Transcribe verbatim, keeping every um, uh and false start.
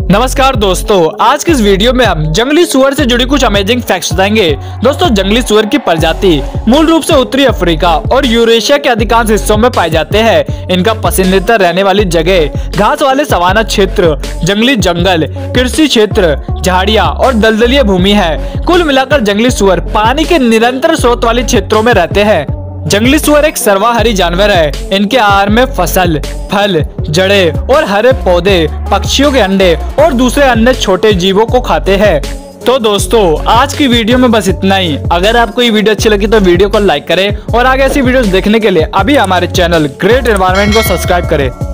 नमस्कार दोस्तों, आज की इस वीडियो में हम जंगली सुअर से जुड़ी कुछ अमेजिंग फैक्ट्स बताएंगे। दोस्तों, जंगली सुअर की प्रजाति मूल रूप से उत्तरी अफ्रीका और यूरेशिया के अधिकांश हिस्सों में पाए जाते हैं। इनका पसंदीदा रहने वाली जगह घास वाले सवाना क्षेत्र, जंगली जंगल, कृषि क्षेत्र, झाड़ियाँ और दलदलीय भूमि है। कुल मिलाकर जंगली सुअर पानी के निरंतर स्रोत वाले क्षेत्रों में रहते हैं। जंगली सुअर एक सर्वाहारी जानवर है। इनके आहार में फसल, फल, जड़ें और हरे पौधे, पक्षियों के अंडे और दूसरे अन्य छोटे जीवों को खाते हैं। तो दोस्तों, आज की वीडियो में बस इतना ही। अगर आपको ये वीडियो अच्छी लगी तो वीडियो को लाइक करें और आगे ऐसी वीडियोस देखने के लिए अभी हमारे चैनल ग्रेट एनवायरनमेंट को सब्सक्राइब करें।